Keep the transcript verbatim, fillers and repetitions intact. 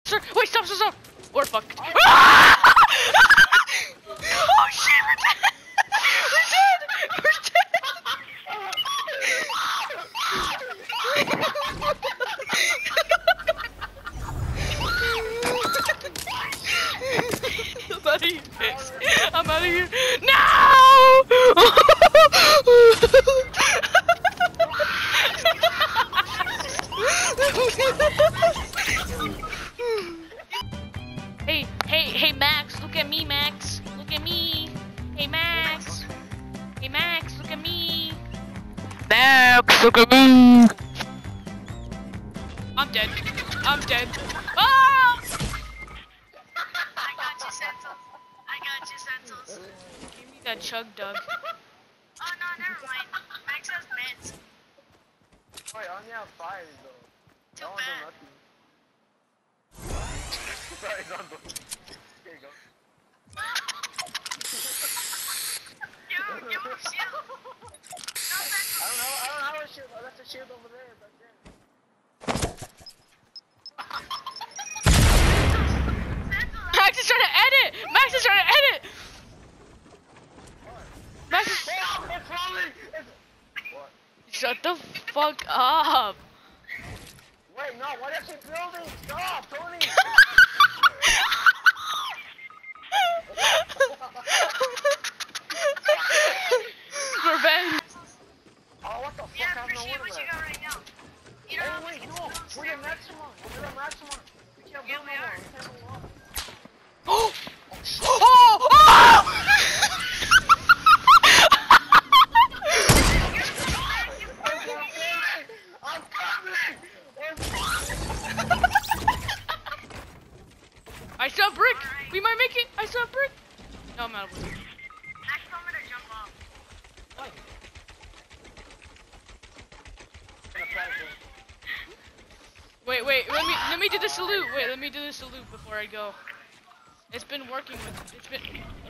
Sir, wait, stop, stop, stop! We're fucked. Ah! Oh shit, we're dead! We're dead! We're dead! I'm out of here. I'm out of here. No! Hey, hey, hey, Max, look at me, Max. Look at me. Hey, Max. Hey, Max, look at me. Max, look at me. I'm dead. I'm dead. Ah! I got you, Sentinels. I got you, Sentinels. Give me that chug, Doug. Oh no, never mind. Max has meds. Wait, I only have five though. Too That one's bad. unlucky. Sorry, it's on the... Here you go. Give him, give him a shield. No, I don't know, I don't have a shield. I left a shield over there. Back there. Sentinels. Max is trying to edit. Max is trying to edit. Max is... Oh, it's falling! It's... What? Shut the fuck up. Wait, no, what is she building? Stop, Tony! Revenge. Oh, what the fuck? Yeah, I have no appreciate wood what you left. got right now. You know, Hey, we wait, can no, still we're stay the with maximum. We're the maximum. We can't Yeah, build we no more. are. We can't build more. Oh! Oh! Oh! I'm coming! I saw brick. We might make it. I saw brick. No, I'm out of wood. Max told me to jump off. What? Wait, wait. Let me let me do the salute. Wait, let me do the salute before I go. It's been working with. It's been.